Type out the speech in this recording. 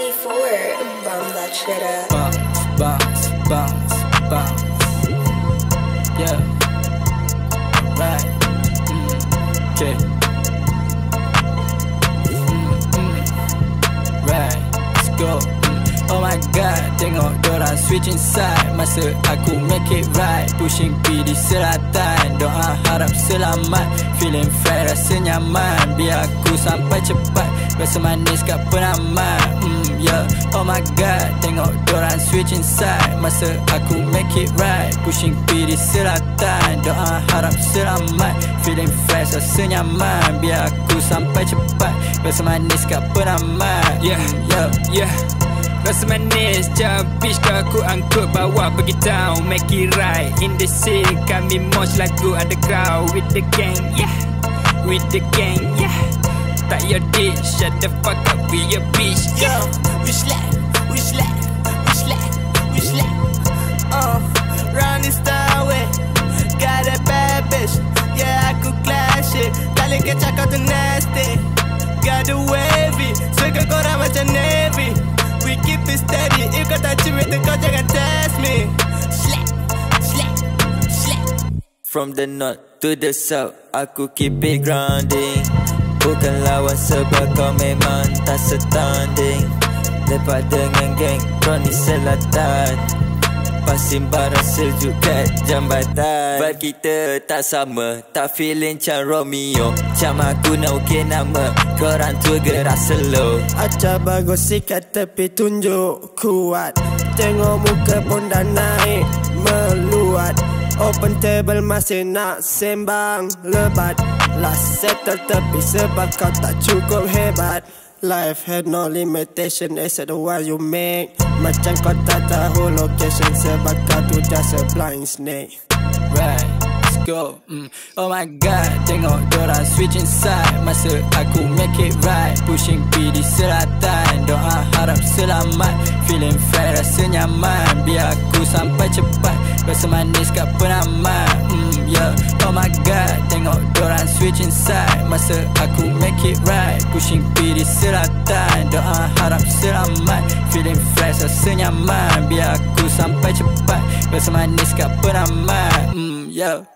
24, bomb that shit up. Bounce, bounce, bounce. Yeah. Right. Okay. Right. Let's go. Oh my god, tengok dorang switchin side. Masa aku make it right. Pushin P di Slatan. Doa harap selamat. Feelin fresh, rasa nyaman. Biar aku sampai cepat. Rasa manis kat penamat. Yeah. Oh my god, tengok dorang switchin side. Masa aku make it right. Pushin P di Slatan. Doa harap selamat. Feelin fresh, rasa nyaman. Biar aku sampai cepat. Rasa manis kat penamat. Yeah, yeah. Rasa manis, jam bitch ke aku angkut bawak pergi town. Make it right, in the scene kami mosh lagu underground. With the gang, yeah. With the gang, yeah. Tak your dick, shut the fuck up, we your bitch, yeah. We slap, we slap, we slap, we slap. Round this style way. Got a bad bitch, yeah aku clash it. Kali kecak kau tu nasty. Got the wavy, suka korang macam navy. We keep it steady. If kau tak cium itu kau jangan test me. Slap, slap, slap. From the north to the south, aku keep it grounding. Bukan lawan sebab kau memang tak setanding. Lepas dengan geng Roni Selatan. Pasin barang sejuk kat jambatan. Vibe kita tak sama, tak feeling macam Romeo. Macam aku nak ukir nama, korang tu gerak slow. Acah bagus sikat tepi tunjuk kuat. Tengok muka pun dah naik meluat. Open table masih nak sembang lebat. Last settle tepi sebab kau tak cukup hebat. Life had no limitation except the one you make. Macam kau tak tahu location sebab kau tu just a blind snake. Right, let's go. Oh my god, tengok dorang switchin side. Masa aku make it right. Pushin P di Slatan. Doa harap selamat. Feelin fresh, rasa nyaman. Biar aku sampai cepat. Rasa manis kat penamat. Yeah. Oh my god, tengok dorang switchin side. Masa aku make it right. Pushin P di Slatan. Doa harap selamat. Feelin fresh, rasa nyaman. Biar aku sampai cepat. Rasa manis kat penamat. Yeah.